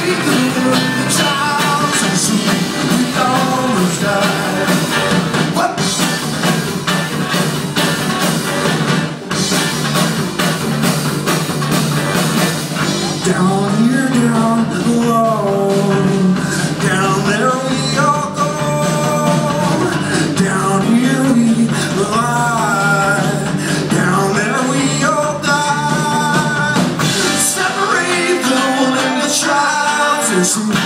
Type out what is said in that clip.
Down here, down low, down there we all go. Down here we lie, down there we all die. Separate the one and the child.